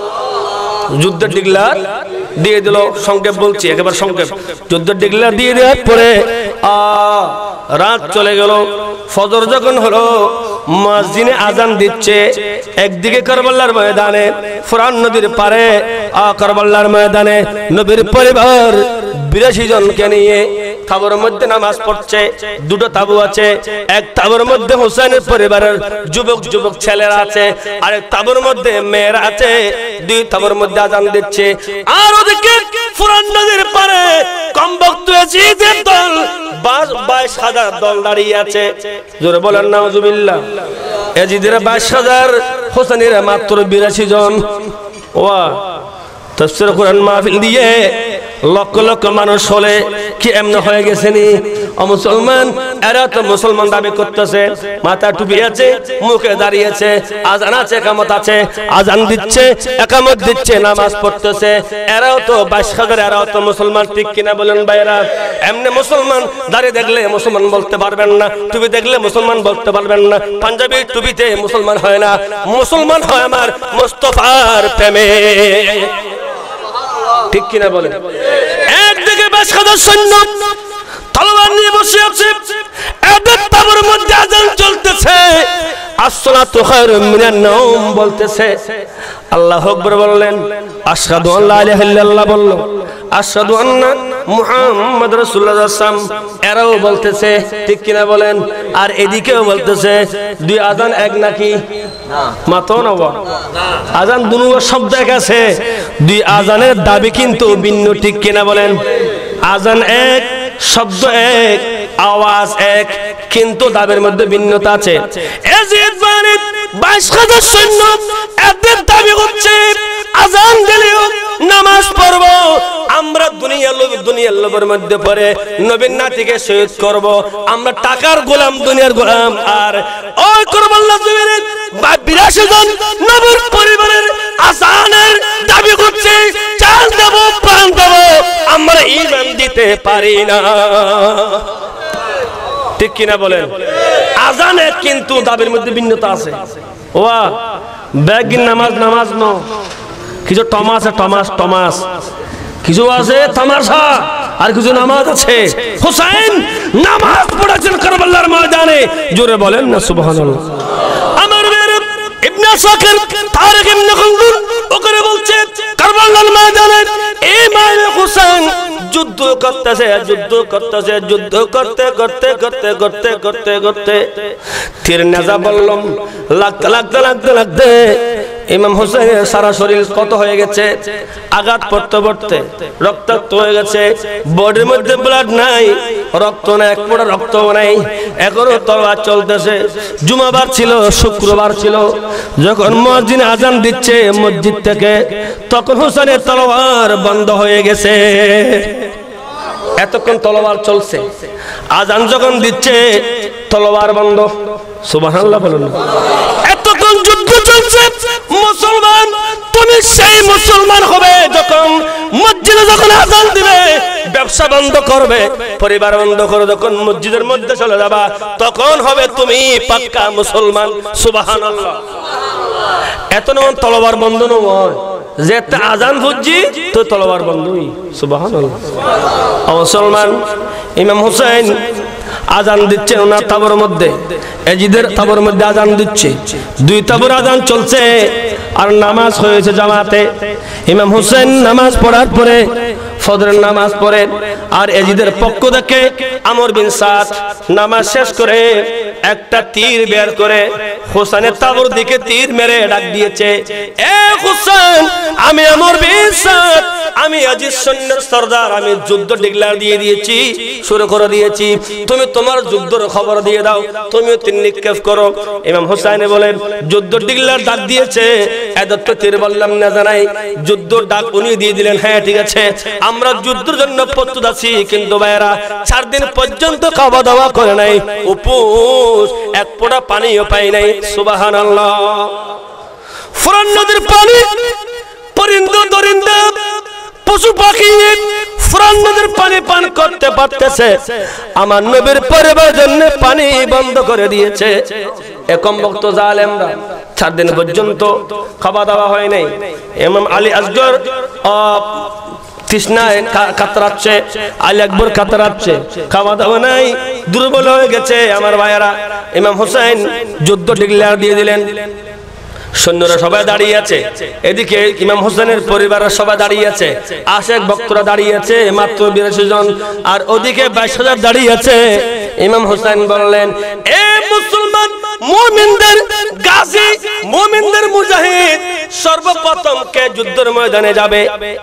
যুদ্ধের ডিক্লার দিয়ে দিল। সংক্ষেপ বলছি, একেবারে সংক্ষেপ। যুদ্ধের ডিক্লার দিয়ে দেওয়ার পরে আ রাত চলে গেল। ফজর যখন হলো, মুয়াজ্জিনে আজান দিচ্ছে। একদিকে কারবালার ময়দানে, ফুরাত নদীর পারে, আ কারবালার ময়দানে নবীর পরিবার বিরাশি জনকে নিয়ে তাবুর মধ্যে নামাজ পড়ছে। দুটো তাবু আছে, এক তাবুর মধ্যে হুসাইনের পরিবারের যুবক যুবক ছেলেরা আছে, আর এক তাবুর মধ্যে মেয়েরা আছে। দুই তাবুর মধ্যে আজান দিচ্ছে। আর ওদিকে ফুরাত নদীর পারে কমবক্ত ইয়াজিদের দল বাইশ হাজার দল দাঁড়িয়ে আছে। জোরে বলেন নাউজুবিল্লাহ। ইয়াজিদের বাইশ হাজার, হুসাইনের মাত্র বিরাশি জন। ওয়া তাফসীর কোরআন মাহফিল দিয়ে লক্ষ লক্ষ মানুষ হলে কি এমন হয়ে গেছে নি? ও মুসলমান, এরা তো মুসলমান দাবি করতেছে, মাথা টুপি আছে, মুখে দাঁড়িয়েছে, আজান আছে, একামত আছে, আজান দিচ্ছে, একামত দিচ্ছে, নামাজ পড়তেছে। এরাও তো বাইশ হাজার, এরাও তো মুসলমান, ঠিক কিনা বলেন ভাইরা? এমনি মুসলমান দাঁড়িয়ে দেখলে মুসলমান বলতে পারবেন না, টুপি দেখলে মুসলমান বলতে পারবেন না। পাঞ্জাবি টুপিতে মুসলমান হয় না, মুসলমান হয় আমার মুস্তাফার প্রেমে, ঠিক কিনা বলেন? একদিকে বাইশ হাজার সৈন্য তলোয়ার নিয়ে বসে আছে, এদের তাবুর মধ্যে আজান চলতেছে, আসসালাতু খায়রুম মিনান নাওম বলতেছে। আল্লাহু আকবার বললেন, আশহাদু আল্লা ইলাহা ইল্লাল্লাহ বলল, আশহাদু আন্না মুহাম্মাদ রাসূলুল্লাহ সাল্লাল্লাহু আলাইহি ওয়াসাল্লাম, এরাও বলতেছে, ঠিক কিনা বলেন? আর এদিকেও বলতেছে। দুই আজান এক নাকি? মাতো না, আজান দুটো শব্দ এক আছে, দুই আজানের দাবি কিন্তু ভিন্ন, ঠিক কিনা বলেন? আজান এক, শব্দ এক, আওয়াজ এক, কিন্তু দাবির মধ্যে ভিন্নতা আছে। ইয়াজিদ বাইশ হাজার সৈন্য, এদের দাবি হচ্ছে আজান দিলেও দুনিয়ার লোভের মধ্যে পড়ে নবীর নাতিকে শহীদ করব, আমরা টাকার গোলাম, দুনিয়ার গোলাম। আর ওই কারবালার জমিনে বিরাশি জন নবীর পরিবারের আসানের দাবি করছে, চাল দেব, প্রাণ দেব, আমরা ঈমান দিতে পারি না। ঠিক কিনা বলেন? আজানে কিন্তু দাবির মধ্যে ভিন্নতা আছে। ওয়া ব্যাগিন নামাজ নামাজ ন, কিছু টমাস টমাস টমাস, কিছু আছে তামাশা, আর কিছু নামাজ আছে। হুসাইন নামাজ পড়েছেন কারবালার ময়দানে, জোরে বলেন না সুবহানাল্লাহ। আমার ইবনে সাকির তারিক ইবনে খুলদুন ওখানে বলছে কারবালার ময়দানে ইমাম হুসাইন যুদ্ধ করতেছে, যুদ্ধ করতেছে, যুদ্ধ করতে করতে করতে করতে করতে করতে তীর নেজা বললাম লাগতে লাগতে লাগতে লাগতে ইমাম হুসাইনের সারা শরীর কত হয়ে গেছে, আঘাত পড়তে পড়তে রক্তাক্ত হয়ে গেছে, বডির মধ্যে ব্লাড নাই, রক্ত নাই, এক ফোঁটা রক্ত নাই, এখনো তলোয়ার চলতেছে। জুমাবার ছিল, শুক্রবার ছিল, যখন মুয়াজ্জিন আজান দিচ্ছে মসজিদ থেকে, তখন হুসাইনের তলোয়ার বন্ধ হয়ে গেছে। এতক্ষণ তলোয়ার চলছে, আজান যখন দিচ্ছে তলোয়ার বন্ধ। সুবহানাল্লাহ বলুন। এতক্ষণ যুদ্ধ চলছে। মুসলমান, তুমি সেই মুসলমান হবে যখন মসজিদে যখন আজান দিবে, ব্যবসা বন্ধ করবে, পরিবার বন্ধ করে যখন মসজিদের মধ্যে চলে যাবা, তখন হবে তুমি পাক্কা মুসলমান। সুবহানাল্লাহ। এত নয় তলোয়ার বন্ধ নয়, যে আজান বুঝছি তো তলোয়ার বন্ধই। সুবহানাল্লাহ। মুসলমান, ইমাম হুসাইন আজান দিচ্ছে ওনার তাবুর মধ্যে, এজিদের তাবুর মধ্যে আজান দিচ্ছে, দুই তাবুর আজান চলছে আর নামাজ হয়েছে জামাতে। ইমাম হুসাইন নামাজ পড়ার পরে ফজরের নামাজ পড়ে, আর এজিদের পক্ষ থেকে আমর বিন সাদ নামাজ শেষ করে একটা তীর বের করে হুসাইনের তাবুর দিকে তীর মেরে ডাক দিয়েছে, এ হুসাইন, আমি আমর বিন সাদ, আমি আজিজ সৈন্যের সর্দার, আমি যুদ্ধ ডিক্লেয়ার দিয়ে দিয়েছি, শুরু করে দিয়েছি, তুমি তোমার যুদ্ধের খবর দিয়ে দাও, তুমিও তীর নিক্ষেপ করো। ইমাম হুসাইন বলেন, যুদ্ধ ডিক্লেয়ার ডাক দিয়েছে, এদত্ত তীর বললাম না জানাই, যুদ্ধ ডাক উনি দিয়ে দিলেন। হ্যাঁ ঠিক আছে, আমরা যুদ্ধের জন্য প্রস্তুত আছি, কিন্তু ভাইরা চার দিন পর্যন্ত খাওয়া দাওয়া করে নাই, উপোস, এক ফোঁটা পানিও পাই নাই। সুবহানাল্লাহ। ফুরান নদীর পানি পরিন্দু দরিন্দা পশু পাখি ফুরান নদীর পানি পান করতে পারতেছে, আমার নবীর পরিবারের জন্য পানি বন্ধ করে দিয়েছে। একম ভক্ত জালেমরা চার দিন পর্যন্ত খাওয়া দাওয়া হয় নাই। ইমাম আলী আসগর তৃষ্ণায় কাতরাচ্ছে, আলী আকবর কাতরাচ্ছে, খাওয়া দাওয়া নাই, দুর্বল হয়ে গেছে আমার ভাইয়েরা। ইমাম হুসাইন যুদ্ধ ডিক্লেয়ার দিয়ে দিলেন, সৈন্যরা সবাই দাঁড়িয়ে আছে, এদিকে ইমাম হোসেনের পরিবারের সবাই দাঁড়িয়ে আছে, আশেক ভক্তরা দাঁড়িয়ে আছে মাত্র বিরাশি জন, আর ওদিকে বাইশ হাজার দাঁড়িয়ে আছে। ইমাম হোসেন বললেন, এ মুসলমান মুমিনদের গাজী, মুমিনদের মুজাহিদ, সর্বপ্রথম কে যুদ্ধের ময়দানে যাবে?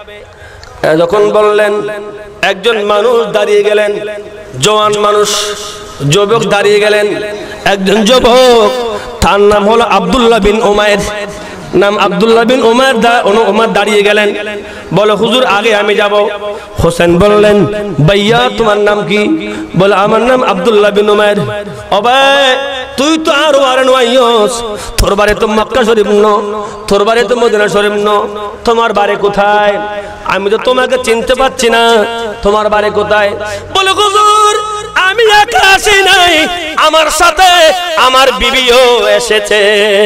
যখন বললেন, একজন মানুষ দাঁড়িয়ে গেলেন, জওয়ান মানুষ, যুবক দাঁড়িয়ে গেলেন, একজন যুবক, তার নাম হলো আব্দুল্লাহ বিন উমাইর, নাম আব্দুল্লাহ বিন উমাইর, উমার দাঁড়িয়ে গেলেন, বলে হুজুর আগে আমি যাব। হোসেন বললেন, ভাইয়া তোমার নাম কি? বলে আমার নাম আব্দুল্লাহ বিন উমাইর। ও ভাই, তুই তো আর ওয়ারেন ওয়াইয়স, তোর বাড়ি তো মক্কা শরীফ ন, তোর বাড়ি তো মদিনা শরীফ ন, তোমার বাড়ি কোথায়? আমি তো তোমাকে চিনতে পারছি না, তোমার বাড়ি কোথায়? বলে হুজুর আমি একা আসি নাই, আমার সাথে আমার বিবিও এসেছে।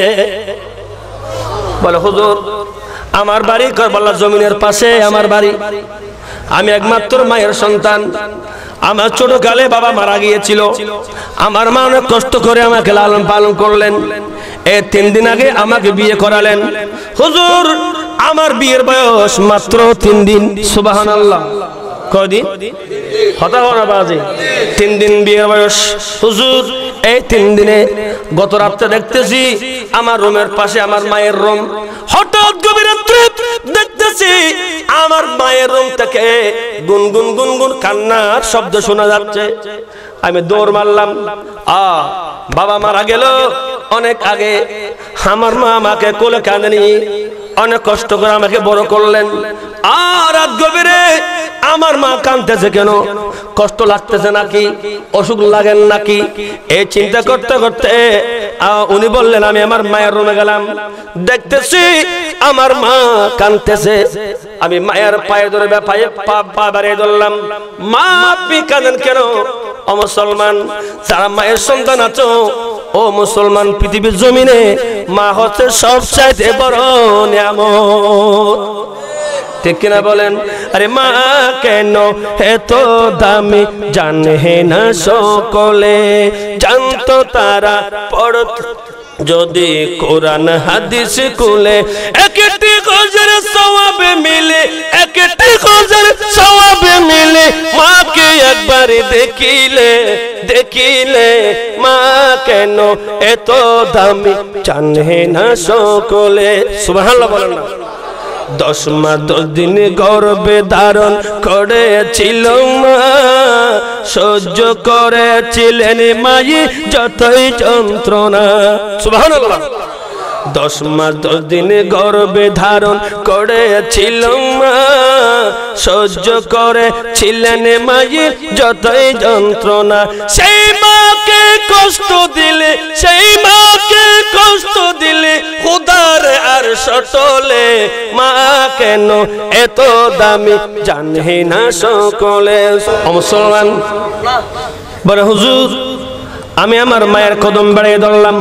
বলে হুজুর আমার বাড়ি কারবালার জমিনের পাশে আমার বাড়ি, আমি একমাত্র মায়ের সন্তান, আমার ছোটকালে বাবা মারা গিয়েছিল, আমার মা অনেক কষ্ট করে আমাকে লালন পালন করলেন, এই তিন দিন আগে আমাকে বিয়ে করালেন। হুজুর আমার বিয়ের বয়স মাত্র তিন দিন। সুবহানাল্লাহ। কদিন? হতা হনা বাজে তিন দিন বিয়ের বয়স। হুজুর এই তিন দিনে গত রাতে দেখতেছি আমার রুমের পাশে আমার মায়ের রুম, হঠাৎ গভীর রাতে দেখতেছি আমার মায়ের রুম থেকে গুনগুন গুনগুন কান্নার শব্দ শোনা যাচ্ছে। আমি দৌড় মারলাম, আ বাবা মারা গেল অনেক আগে, আমার মা আমাকে কোলে কাঁদেনি, অনেক কষ্ট করে আমাকে বড় করলেন, আর রাত গভীরে আমার মা কাঁদতেছে কেন, কষ্ট লাগতেছে নাকি, অসুখ লাগেন নাকি, এই চিন্তা করতে করতে উনি বললেন আমি আমার মায়ের রুমে গেলাম, দেখতেছি আমার মা কাঁদতেছে। আমি মায়ের পায়ে ধরে পায়ে পা বাড়িয়ে ধরলাম, মা আপনি কাঁদেন কেন? ও মুসলমান, যারা মায়ের সন্তান আছো, ও মুসলমান, পৃথিবীর জমিনে মা হচ্ছে সবচাইতে বড় নিয়ামত, ঠিক কিনা বলেন? আরে মা কেন এত দামি জানে না সকলে, জানতো তারা পড়ত যদি কোরআন হাদিস কুলে, একটি গজের সওয়াবে মিলে, একটি গজের সওয়াবে মিলে, মাকে একবার দেখিলে দেখিলে, মা কেন এত দামি জানে না সকলে। সুবহানাল্লাহ বলেন না। দশ মাস দশ দিন গর্ভে ধারণ করেছিল মা, সহ্য করেছিলেন মাই যতই যন্ত্রণা। সুবহানাল্লাহ। দশ মাস দশ দিন গর্ভে ধারণ করেছিল মা, সহ্য করেছিলেন মাই যতই যন্ত্রণা। সেই মাকে কষ্ট দিলে, সেই মাকে কষ্ট দিলে খুদার আর সটলে, মা কেন এত দামি জানে না সকলে। মুসলমান বলে হুজুর আমি আমার মায়ের কদম বাড়িয়ে ধরলাম,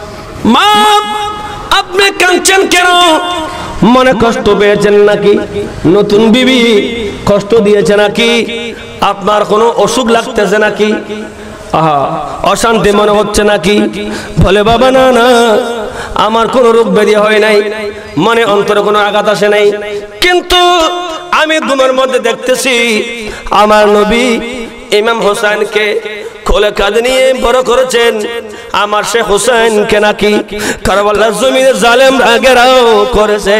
মা আপনি কাঁদছেন কেন? মনে কষ্ট পেয়েছেন নাকি? নতুন বিবি কষ্ট দিয়েছে নাকি? আপনার কোনো অসুখ লাগতেছে নাকি? আহা অশান্তি মনে হচ্ছে নাকি? বলে বাবা না না, আমার কোনো রোগ ব্যাধি হয় নাই, মনে অন্তরে কোনো আঘাত আসে নাই, কিন্তু আমি ঘুমের মধ্যে দেখতেছি আমার নবী ইমাম হোসেনকে কোলে কাঁধে নিয়ে বড় করেছেন, আমার সে হোসেনকে নাকি কারবালার জমিনে জালেমরা ঘেরাও করেছে।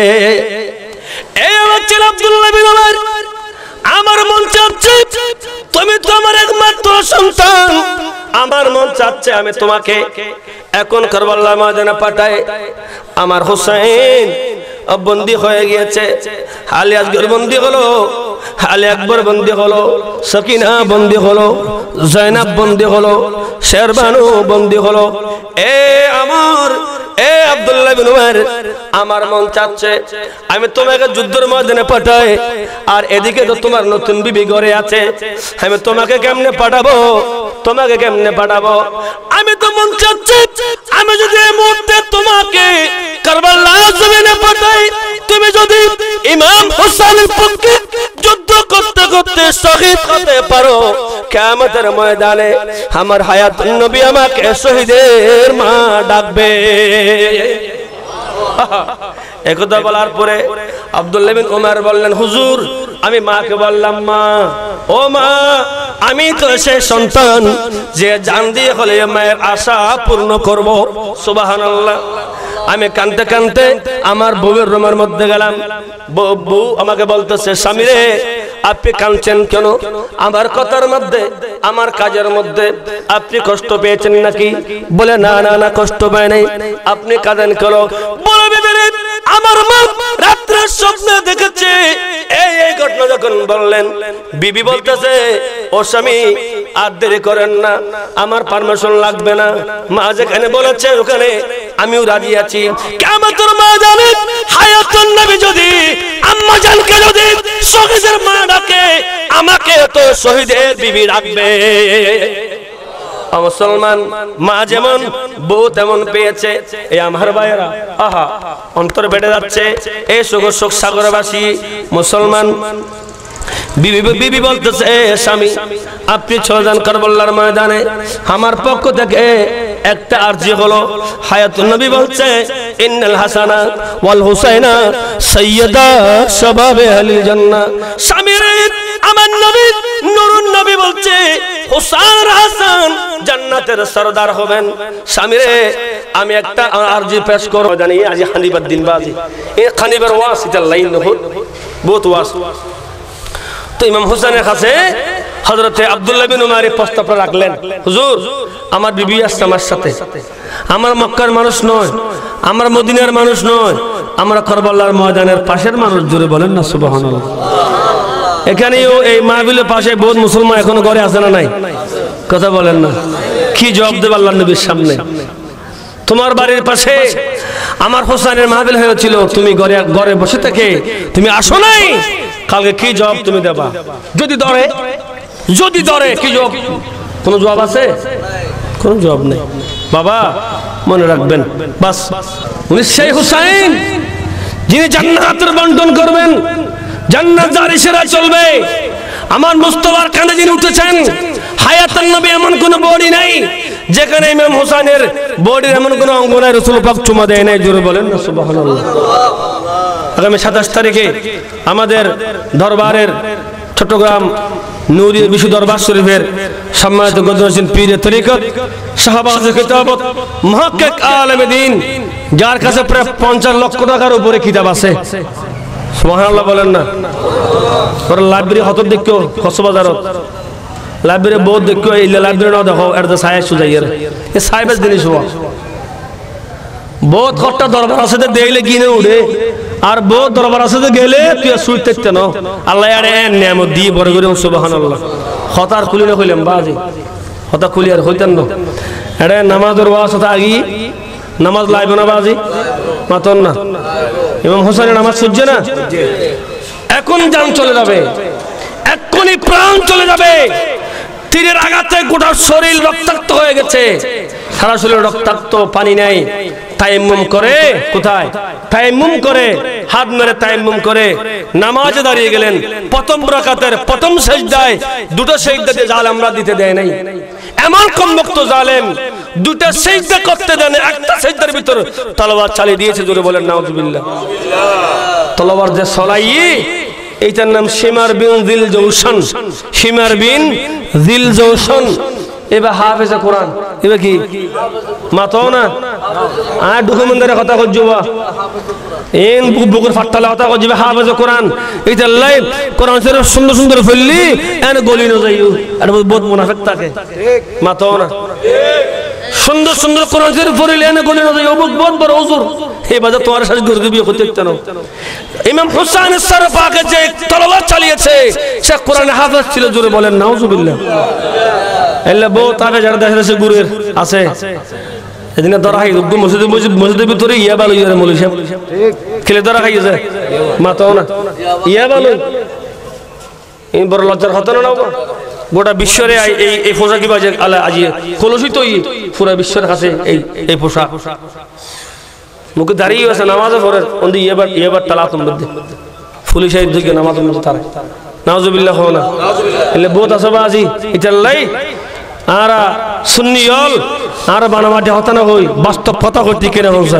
এই হচ্ছে আব্দুল্লাহ বিন ওমর। আমার মন চাচ্ছে তুমি তো আমার একমাত্র সন্তান, আমার মন চাচ্ছে আমি তোমাকে এখন কারবালার ময়দানে পাঠাই। আমার হোসেন বন্দী হয়ে গিয়েছে, আলী আসগর বন্দী হলো, আলী আকবর বন্দী হলো, সকিনা বন্দী হলো, জয়নাব বন্দী হলো, শেরবানু বন্দী হলো। এ আমার এ আব্দুল্লাহ বিন ওমর, আমার মন চাচ্ছে আমি তোমাকে যুদ্ধের ময়দানে পাঠাই, আর এদিকে তো তোমার নতুন বিবি ঘরে আছে, আমি তোমাকে কেমনে পাঠাবো, তোমাকে কেমনে পাঠাবো? আমি তো মন চাচ্ছে আমি যদি এই মুহূর্তে তোমাকে কারবালার জমিনে পাঠাই, তুমি যদি ইমাম হোসেনের পক্ষে যুদ্ধ করতে করতে শহীদ হতে পারো, কিয়ামতের ময়দানে আমার হায়াতুন নবী আমাকে শহীদের মা ডাকবে। একথা বলার পরে আব্দুল্লাহ বিন ওমর বললেন হুজুর আমি মাকে বললাম, মা ও মা আমি তো সেই সন্তান যে জান দিয়ে হলে মায়ের আশা পূর্ণ করব। সুবহানাল্লাহ। আমি কাঁদতে কাঁদতে আমার বউয়ের রুমের মধ্যে গেলাম, বউ আমাকে বলতেছে স্বামী রে আপনি কাঁদছেন কেন? আমার কথার মধ্যে আমার কাজের মধ্যে আপনি কষ্ট পেয়েছেন নাকি? বলে না না না কষ্ট পায় নাই। আপনি কাঁদেন কেন? বলবে আমার মা রাত্রে স্বপ্নে দেখেছে এই এই ঘটনা। যখন বললেন বিবি বলতেছে ও স্বামী আর দেরি করেন না, আমার পারমিশন লাগবে না, মা যেখানে বলেছে ওখানে আমিও রাজি আছি। কিয়ামতের ময়দানে হায়াতুন নবী যদি আম্মা জানকে যদি শহীদের মা ডাকে, আমাকে তো শহীদের বিবি ডাকবে। মুসলমান মা যেমন বউ তেমন পেয়েছে। এই আমার ভাইয়েরা আহা অন্তর বেড়ে যাচ্ছে। এই শোক শোক সাগরবাসী মুসলমান বিবি বিবি বলতেছে স্বামী আপনি চলে যান কারবালার ময়দানে, আমার পক্ষ থেকে একটা আরজি হলো। হায়াতুন নবী বলছে ইন্নাল হাসানা ওয়াল হুসাইনা সাইয়্যিদা শাবাবে আহলিল জান্নাহ। স্বামীর আমার নবী নূরুন নবী বলছে হুসাইন হাসান জান্নাতের সরদার হবেন। স্বামীরে আমি একটা আরজি পেশ করব, জানি আজ হানিবার দিন বাজি এই খানিবার ওয়াসিতা লাইন বহুত বহুত ওয়াস। তো ইমাম হোসেনের কাছে হযরতে আব্দুল্লাহ বিন উমর প্রস্তাব রাখলেন, হুজুর আমার বিবি আসছে আমার সাথে, আমার মক্কার মানুষ নয়, আমার মদিনার মানুষ নয়, আমরা কারবালার ময়দানের পাশের মানুষ, জোরে বলেন না সুবহানাল্লাহ। এখানেও এই মাহফিলের পাশে বহুত মুসলমান এখনো ঘরে আছে না নাই? কথা বলেন না। কি জবাব দেব আল্লাহর নবীর সামনে? তোমার বাড়ির পাশে আমার হোসেনের মাহফিল হয়েছিল, তুমি ঘরে ঘরে বসে থেকে তুমি আসো নাই, কালকে কি জবাব তুমি দেবা? যদি ধরে যদি ধরে কি জবাব? কোন জবাব আছে? কোন জবাব নেই। বাবা মনে রাখবেন, বাস উনি সেই হুসাইন যিনি জান্নাতের বন্টন করবেন, জান্নাত যার ইশারায় চলবে। আমার মুস্তাফার কাঁধে যিনি উঠেছেন, হায়াতুন নবী এমন কোন বডি নাই যেখানে ইমাম হোসেনের বডির এমন কোন অঙ্গ নাই রাসূল পাক চুমা দেয় নাই, জোরে বলেন না সুবহানাল্লাহ। আগামী সাতাশ তারিখে আমাদের দরবারের চট্টগ্রাম নূরি বিশ্ব দরবার শরীফের সম্মানিত গদ্দার পীর তরিকত শাহবাজে কিতাবত মুহাক্কিক আলেম দ্বীন, যার কাছে প্রায় পঞ্চাশ লক্ষ টাকার উপরে কিতাব আছে, সুবহানাল্লাহ বলেন না। ওর লাইব্রেরি হত দেখো কক্সবাজারত, লাইব্রেরি বহুত দেখো, এই লাইব্রেরি না দেখো এর তো সায়েস সুজাইয়ের এই সাইবেস জিনিস হওয়া বহুত কটা দরবার আছে যে দেখলে কিনে উঠে, আর বহুত দরবার আছে যে গেলে তুই সুই থাকতে না। আল্লাহ আরে নিয়ামত দিয়ে বড় করে সুবহানাল্লাহ। হতার খুলি না কইলাম বাজি, হতা খুলি আর হইতেন না। এরে নামাজের ওয়াজ হতা আগি নামাজ লাইব না বাজি মাতন না। ইমাম হোসেনের নামাজ সহ্য না, এখন জান চলে যাবে, এক্ষুনি প্রাণ চলে যাবে। তীরের আঘাতে গোটা শরীর রক্তাক্ত হয়ে গেছে, সারা শরীর রক্তাক্ত, পানি নাই। তায়াম্মুম করে কোথায়? তায়াম্মুম করে হাত মেরে তায়াম্মুম করে নামাজে দাঁড়িয়ে গেলেন। প্রথম রাকাতের প্রথম সিজদায় দুটো সিজদা দিয়ে জাল আমরা দিতে দেয় নাই। এমন কমবক্ত জালেম দুটো সিজদা করতে দেন, একটা সিজদার ভিতর তলোয়ার চালিয়ে দিয়েছে, জোরে বলেন নাউজুবিল্লাহ। তলোয়ার যে চলাই এইটার নাম শিমার বিন দিল জৌশন, শিমার বিন দিল জৌশন। এবার হাফেজে কোরআন, এবার কি মাতাও না আর ডকুমেন্টারি কথা কইবা, এন বুকুর ফাট্টালা কথা কইবা, হাফেজে কোরআন এইটা লাইভ কোরআন শরীফ সুন্দর সুন্দর ফেললি এন গলি না যাইও, আর বহুত মুনাফিক থাকে, মাতাও না। সুন্দর সুন্দর কোরআন শরীফ পড়লে এনে গলি না যাইও, বহুত বড় হুজুর এই বাজার তোমার সাথে গর্গে বিয়ে করতে দিত না। ইমাম হুসাইনের সর পাকে যে তলোয়ার চালিয়েছে সে কোরআনে হাফেজ ছিল, জোরে বলেন নাউজুবিল্লাহ। এলে বউ তাকে যারা দেশে দেশে গুরের আছে এদিনে ধরা খাই মসজিদ মসজিদ মসজিদের ভিতরে ইয়া ভালো ইয়া মলি সাহেব খেলে ধরা খাইছে মাতাও না, ইয়া ভালো এই বড় লজ্জার হতো না। গোটা বিশ্বরে এই এই পোশাক কি বাজে আলা আজি কলসিত পুরা বিশ্বের কাছে এই এই পোশাক মুখে দাঁড়িয়ে আছে নামাজে পড়ে ওন্দি এবার এবার তালাতুম মধ্যে পুলিশ আই দিকে নামাজের মধ্যে তারা নাউজুবিল্লাহ হও না। এলে বহুত আছে বাজি ইতাল্লাই আরা সুন্নিয়ল আর বানামাটি হতানো হই বাস্তব কথা করতে কেন যায়।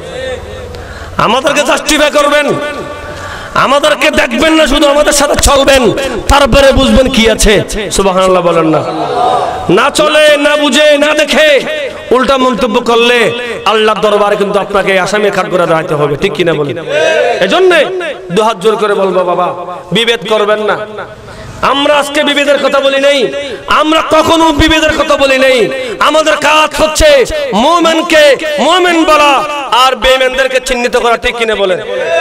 আমাদেরকে জাস্টিফাই করবেন, আমাদেরকে দেখবেন না, শুধু আমাদের সাথে চলবেন, তারপরে বুঝবেন কি আছে। সুবহানাল্লাহ বলেন না। না চলে না বুঝে না দেখে উল্টা মন্তব্য করলে আল্লাহর দরবারে কিন্তু আপনাকে আসামি কাঠ করে দাঁড়াতে হবে, ঠিক কিনা বলেন? এজন্য দুহাত জোর করে বলবো বাবা বিভেদ করবেন না। আমরা আজকে বিভেদের কথা বলি নাই, আমরা কখনো বিভেদের কথা বলি নাই। আমাদের কাজ হচ্ছে মুমিনকে মুমিন বলা আর বেঈমানদেরকে চিহ্নিত করা, ঠিক কিনা বলেন?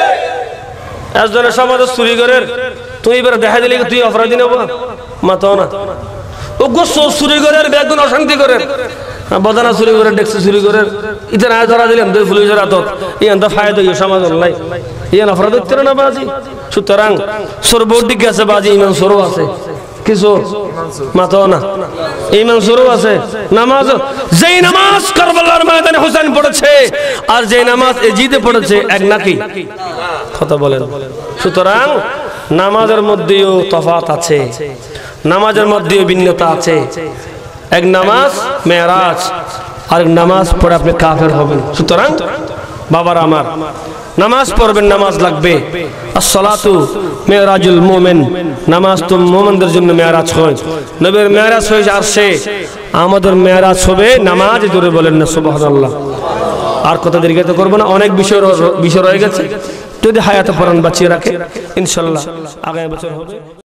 একজনের সমাজে চুরি করে তুই এবার দেখা দিলি তুই অপরাধী নেব মাতাও না। ও গোস চুরি করে বেগুন অশান্তি করে বদানা চুরি করে ডেক্সি চুরি করে ইতে না ধরা দিলাম দুই পুলিশের হাতত ইয়ান তো ফায়দা ইয়ে সমাজ নাই, ইয়ান অপরাধ হচ্ছে না বাজি। সুতরাং সর্বোর দিকে আছে বাজি, ইমান সরও আছে কিছু মাতাও না, ইমান সরও আছে। নামাজ যেই নামাজ কারবালার ময়দানে হোসেন পড়েছে আর যেই নামাজ এজিদে পড়েছে এক নাকি, কথা বলেন। সুতরাং নামাজের মধ্যেও তফাৎ আছে, নামাজের মধ্যেও ভিন্নতা আছে। এক নামাজ মেরাজ, আর এক নামাজ পড়ে আপনি কাফের হবেন। সুতরাং বাবার আমার নামাজ পড়বেন, নামাজ লাগবে। আসসালাতু মেরাজুল মুমিন, নামাজ তো মুমিনদের জন্য মেরাজ হয়। নবীর মেরাজ হয়ে আসছে, আমাদের মেরাজ হবে নামাজ, জোরে বলেন না সুবহানাল্লাহ। আর কথা দীর্ঘায়িত করব না, অনেক বিষয় বিষয় রয়ে গেছে। যদি হায়াতে পড়ান বাঁচিয়ে রাখে ইনশাআল্লাহ আগামী বছর হবে।